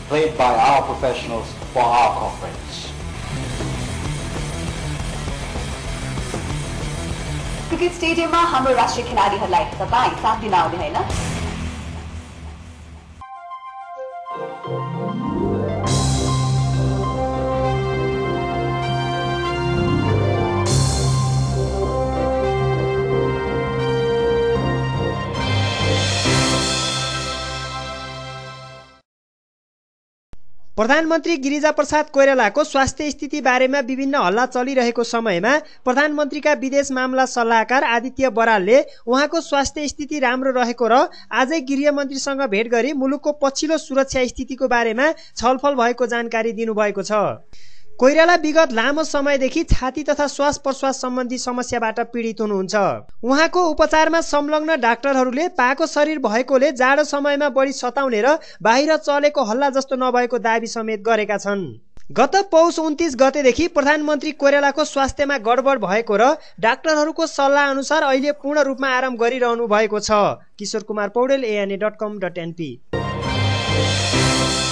played by our professionals for our corporates. Cricket स्टेडियममा हाम्रो राष्ट्रिय खेलाडीहरूलाई तपाईँ साथ दिन आउने हैन? प्रधानमन्त्री गिरिजाप्रसाद कोइरालाको स्वास्थ्य स्थिति बारेमा विभिन्न हल्ला चलिरहेको समयमा प्रधानमन्त्रीका विदेश मामला सल्लाहकार आदित्य बरालले उहाँको स्वास्थ्य स्थिति राम्रो रहेको र आजै गृहमन्त्रीसँग भेट गरी मुलुकको पछिल्लो सुरक्षा स्थितिको बारेमा छलफल भएको जानकारी दिनुभएको छ। कोइराला विगत लामो समयदेखि छाती तथा श्वास प्रश्वास सम्बन्धी समस्याबाट पीडित हुनुहुन्छ। उहाँको उपचारमा संलग्न डाक्टरहरूले पाको शरीर भएकोले जाडो समयमा बढी सताउने र बाहिर चलेको हल्ला जस्तो नभएको दाबी समेत गरेका छन्। गत पौष 29 गतेदेखि प्रधानमन्त्री कोइरालाको स्वास्थ्यमा गडबड भएको र डाक्टरहरूको सल्लाह अनुसार अहिले पूर्ण रूपमा आराम गरिरहनु भएको छ। किशोर कुमार पौडेल, ANA.com.np।